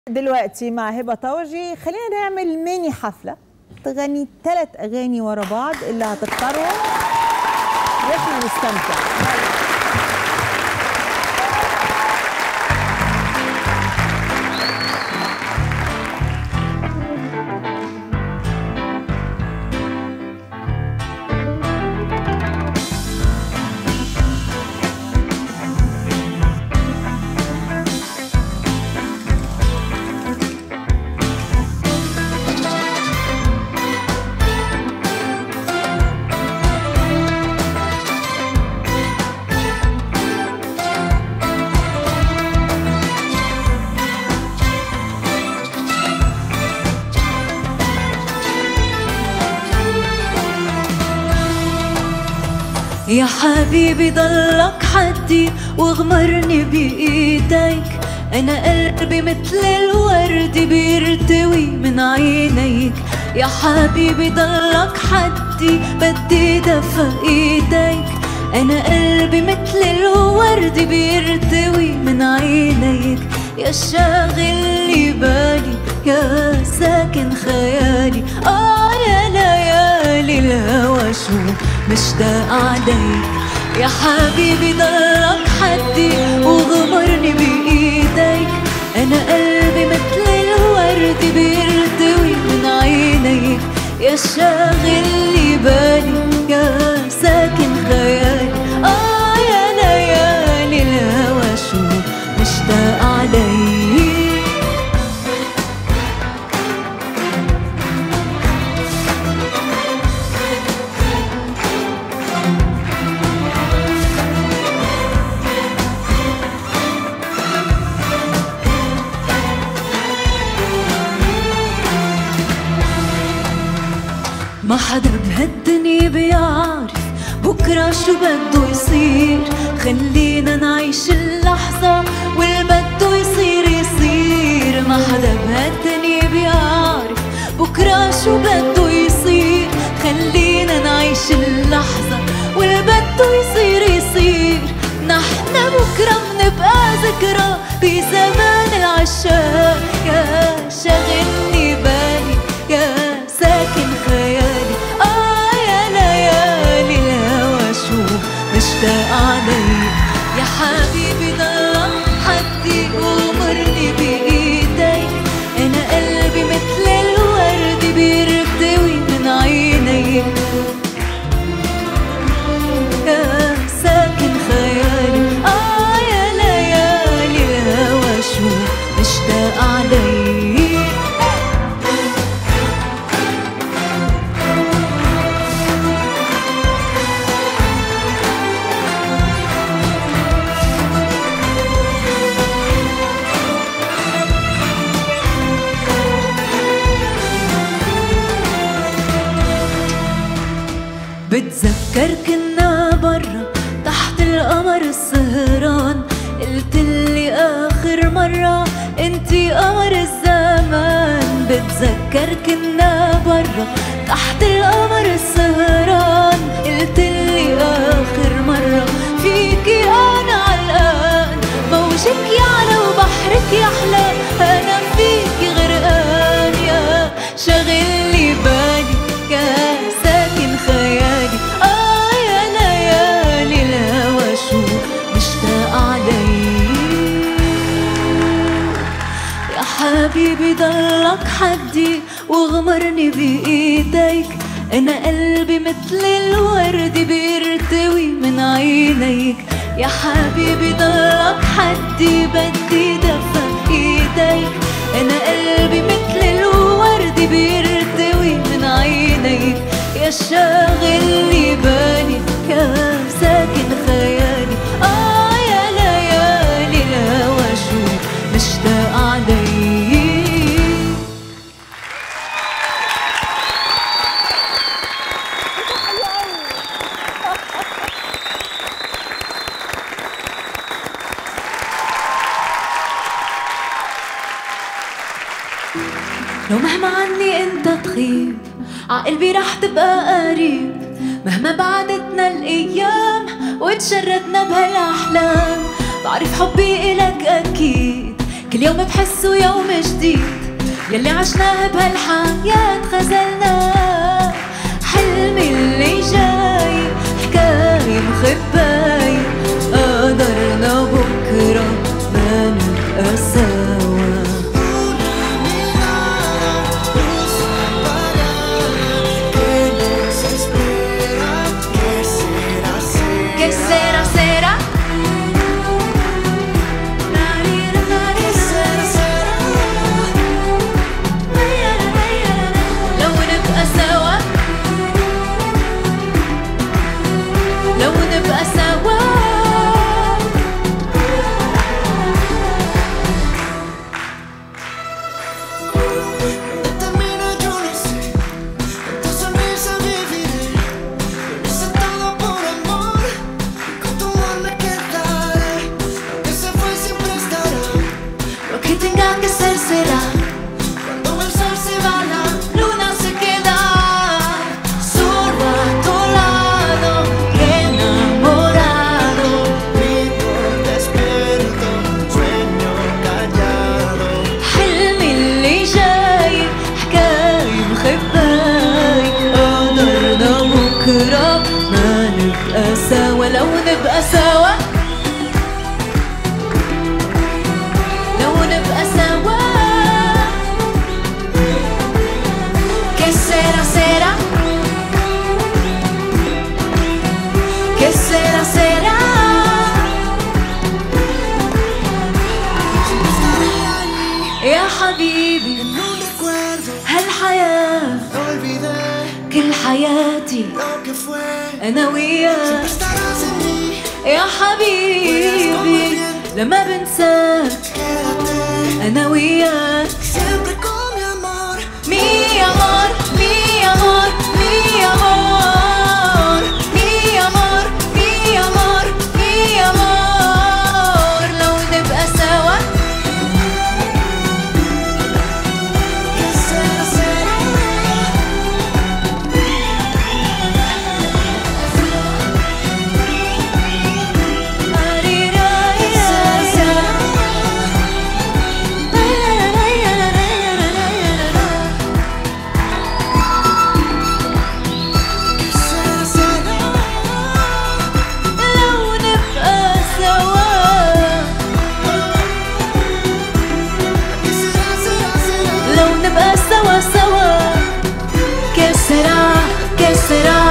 دلوقتي مع هبة طوجي خلينا نعمل ميني حفلة تغني 3 أغاني ورا بعض اللي هتختارهم واحنا نستمتع. يا حبيبي ضلك حدي واغمرني بإيديك، أنا قلبي مثل الورد بيرتوي من عينيك. يا حبيبي ضلك حدي بدي دفى إيديك، أنا قلبي مثل الورد بيرتوي من عينيك. يا شاغل لي بالي يا ساكن خيالي، يا ليالي الهوى شو مشتاق عليك. يا حبيبي ضلك حدي وغمرني بإيديك، أنا قلبي مثل الورد بيرتوي من عينيك. يا شاغل لي بالي يا ساكن خيالي، يا ليالي الهوى شو مشتاق عليك. ما حدا بهالدنيا بيعرف بكرة شو بده يصير، خلينا نعيش اللحظة والبده يصير يصير. ما حدا بهالدنيا بيعرف بكرة شو بده يصير، خلينا نعيش اللحظة والبده يصير يصير. نحن بكرة منبقى ذكرى بزمان العشاق، يا شاغلني بالي يا ساكن خيالي، يا ليالي الهوى شو مشتاق عليك. يا حبيبي ضلك حدي وغمرني بإيديك، أنا قلبي مثل الورد بيرتوي من عينيك. يا ساكن خيالي، يا ليالي الهوى شو مشتاق عليك. بتذكر كنا برا تحت القمر السهران، قلتلي آخر مرة انتي قمر الزمان. بتذكر كنا برا تحت القمر السهران، قلتلي آخر مرة فيكي أنا علقان. موجك يعلى وبحرك يحلى، أنا فيكي غرقان. يا شاغلي بالي يا ساكن خيالي، يا ليالي الهوى شو مشتاق عليك. يا حبيبي ضلك حدي واغمرني بإيديك، أنا قلبي مثل الورد بيرتوي من عينيك. يا حبيبي ضلك حدي بدي دفى إيديك، أنا قلبي مثل الورد بيرتوي من عينيك. يا شاغل لي بالي يا ساكن خيالي، يا ليالي الهوى شو مشتاق عليك. لو مهما عني انت تغيب عقلبي رح تبقى قريب، مهما بعدتنا الايام وتشردنا بهالاحلام. بعرف حبي إلك أكيد كل يوم بحسه يوم جديد، يلي عشناه بهالحياة خزلناه. حلمي اللي جاي حكاية مخباية، قدرنا بكرة ما نبقى سوا. ¿Qué será, será? لو نبقى سوا، لو نبقى سوا. سوا لو نبقى سوا، لو نبقى سوا. ¿Qué será, será? ¿Qué será, será? يا حبيبي هالحياة كل حياتي أنا وياك يا حبيبي، لما بنساك أنا وياك. Mi amor, mi amor, mi amor, mi amor, mi amor, mi amor. لو نبقى سوا سوا. ¿Qué será? ¿Qué será?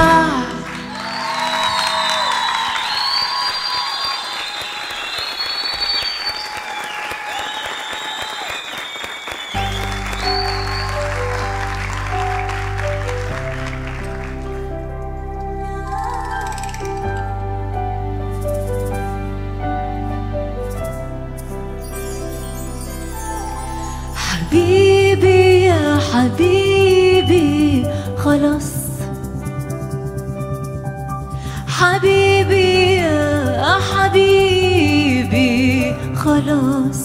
حبيبي يا حبيبي خلاص، حبيبي يا حبيبي خلاص.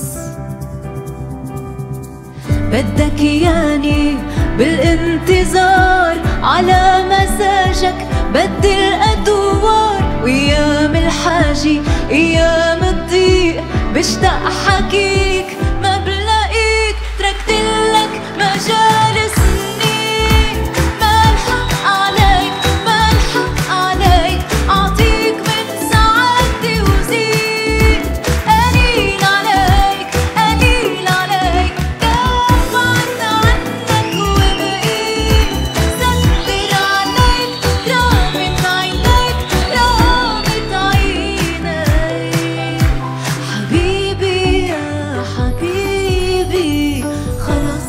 بدك ياني بالانتظار على مزاجك، بدي الأدوار وأيام الحاجة أيام الضيق بشتاق حكيك ما بلاقيك. تركتلك مجال سنين، ما الحق عليك ما الحق عليك، أعطيك من سعادتي وزيد. قليل عليك قليل عليك، دافعت عنك وبقيت. ستر عليك رامت عينيك رامت عينيك. حبيبي يا حبيبي خلاص،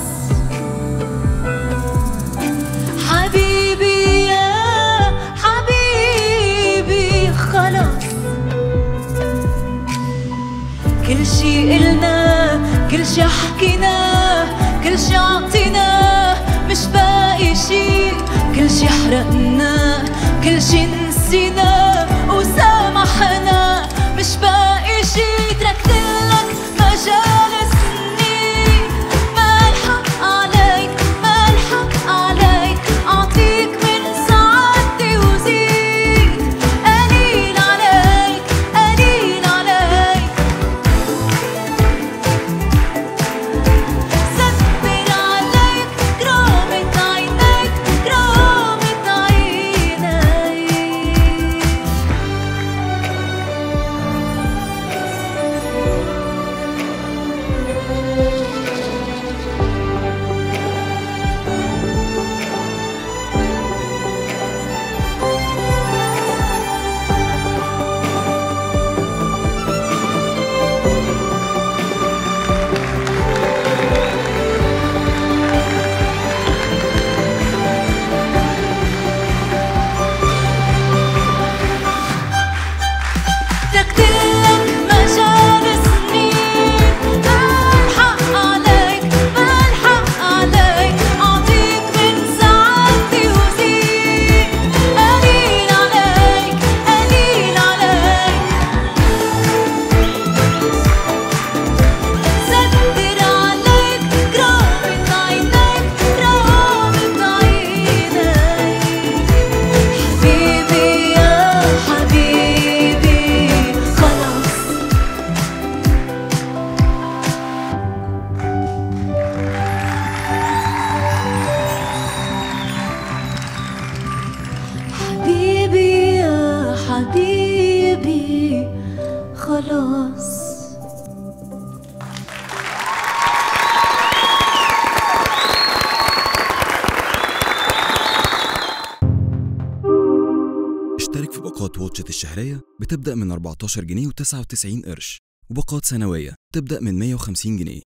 حبيبي يا حبيبي خلاص. كل شي قلناه كل شي حكيناه كل شي عطيناه، مش باقي شي. كل شي حرقناه كل شي نسيناه وسامحناه، مش باقي شي. تركتلك مجال سنين، ما الحق عليك ما الحق عليك، أعطيك من سعادتي وزيد. قليل عليك قليل عليك. خلاص. اشترك في باقات واتشت الشهرية بتبدأ من 14 جنيه و99 قرش، وباقات سنوية تبدأ من 150 جنيه.